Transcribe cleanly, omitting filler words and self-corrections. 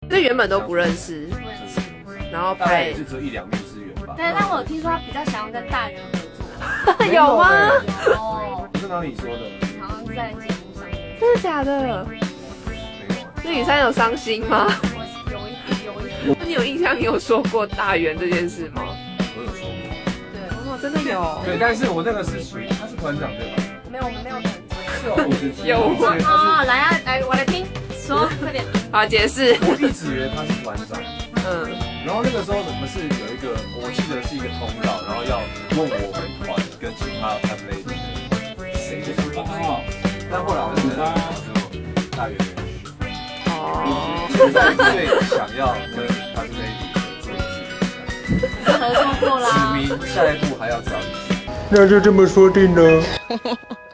这原本都不认识，然后拍也是只有1、2面之缘吧。 对，但我有听说他比较想要跟大人合作。 有吗？ 哦， 是哪里说的？ 好像在节目上面。 真的假的？那雨珊有伤心吗？ 有一点。 你有印象你有说过大圆这件事吗？ 我有说过。 对，哦，真的有。 对，但是我那个是属于他是团长对吧？ 没有，我们没有团长。 是哦， 有哦，来啊，来，我来听，说快点。 好，解释。 我一直以为他是团长。然后那个时候我们是有一个，我记得是一个通道，然后要问我们团跟其他 top lady 谁就是团长。但后来我就大圆没有选。哦。现在最想要跟 top lady 合作的是合作过啦。 指明下一步还要找你。 那就这么说定了。